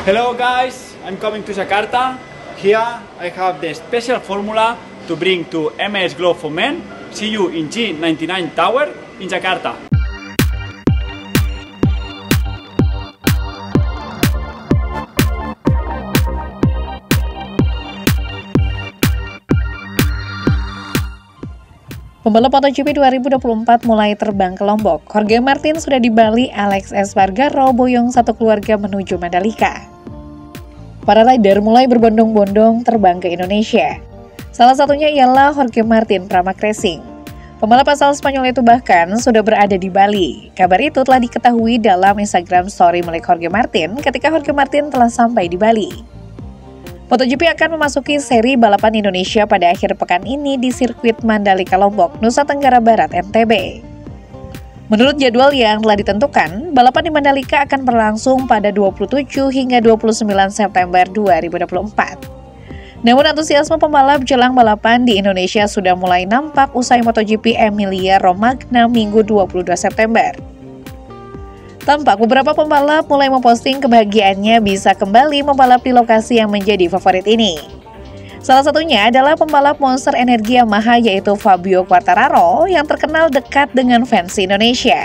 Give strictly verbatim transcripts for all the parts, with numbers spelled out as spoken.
Hello guys, I'm coming to Jakarta. Here I have the special formula to bring to M A S Glow for Men. See you in G ninety-nine Tower in Jakarta. Pembalap MotoGP dua ribu dua puluh empat mulai terbang ke Lombok. Jorge Martin sudah di Bali, Alex Espargaro boyong satu keluarga menuju Mandalika. Para rider mulai berbondong-bondong terbang ke Indonesia. Salah satunya ialah Jorge Martin Pramac Racing. Pembalap asal Spanyol itu bahkan sudah berada di Bali. Kabar itu telah diketahui dalam Instagram story milik Jorge Martin ketika Jorge Martin telah sampai di Bali. MotoGP akan memasuki seri balapan Indonesia pada akhir pekan ini di sirkuit Mandalika Lombok, Nusa Tenggara Barat, N T B. Menurut jadwal yang telah ditentukan, balapan di Mandalika akan berlangsung pada dua puluh tujuh hingga dua puluh sembilan September dua ribu dua puluh empat. Namun antusiasme pembalap jelang balapan di Indonesia sudah mulai nampak usai MotoGP Emilia-Romagna Minggu dua puluh dua September. Tampak beberapa pembalap mulai memposting kebahagiaannya bisa kembali membalap di lokasi yang menjadi favorit ini. Salah satunya adalah pembalap Monster Energi Yamaha yaitu Fabio Quartararo yang terkenal dekat dengan fans Indonesia.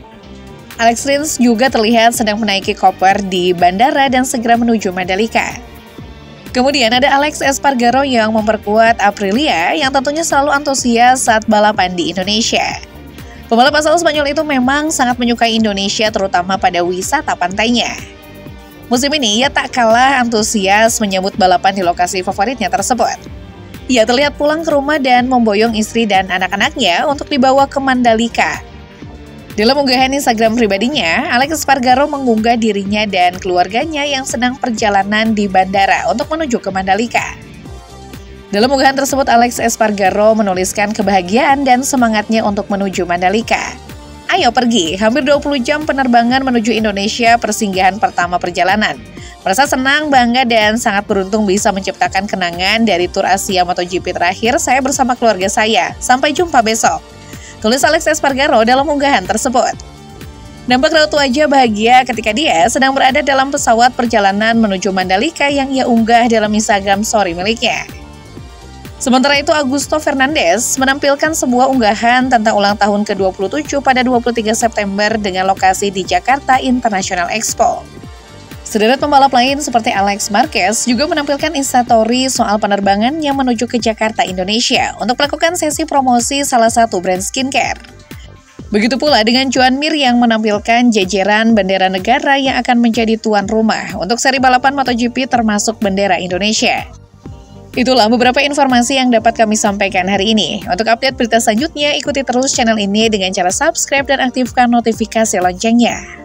Alex Rins juga terlihat sedang menaiki koper di bandara dan segera menuju Mandalika. Kemudian ada Alex Espargaro yang memperkuat Aprilia yang tentunya selalu antusias saat balapan di Indonesia. Pembalap asal Spanyol itu memang sangat menyukai Indonesia terutama pada wisata pantainya. Musim ini ia tak kalah antusias menyambut balapan di lokasi favoritnya tersebut. Ia terlihat pulang ke rumah dan memboyong istri dan anak-anaknya untuk dibawa ke Mandalika. Dalam unggahan Instagram pribadinya, Alex Espargaro mengunggah dirinya dan keluarganya yang sedang perjalanan di bandara untuk menuju ke Mandalika. Dalam unggahan tersebut, Alex Espargaro menuliskan kebahagiaan dan semangatnya untuk menuju Mandalika. Ayo pergi, hampir dua puluh jam penerbangan menuju Indonesia persinggahan pertama perjalanan. Merasa senang, bangga, dan sangat beruntung bisa menciptakan kenangan dari tur Asia MotoGP terakhir saya bersama keluarga saya. Sampai jumpa besok. Tulis Alex Espargaro dalam unggahan tersebut. Nampak raut wajah bahagia ketika dia sedang berada dalam pesawat perjalanan menuju Mandalika yang ia unggah dalam Instagram story miliknya. Sementara itu, Augusto Fernandes menampilkan sebuah unggahan tentang ulang tahun ke dua puluh tujuh pada dua puluh tiga September dengan lokasi di Jakarta International Expo. Sederet pembalap lain seperti Alex Marquez juga menampilkan instastory soal penerbangan yang menuju ke Jakarta, Indonesia untuk melakukan sesi promosi salah satu brand skincare. Begitu pula dengan Joan Mir yang menampilkan jajaran bendera negara yang akan menjadi tuan rumah untuk seri balapan MotoGP termasuk bendera Indonesia. Itulah beberapa informasi yang dapat kami sampaikan hari ini. Untuk update berita selanjutnya, ikuti terus channel ini dengan cara subscribe dan aktifkan notifikasi loncengnya.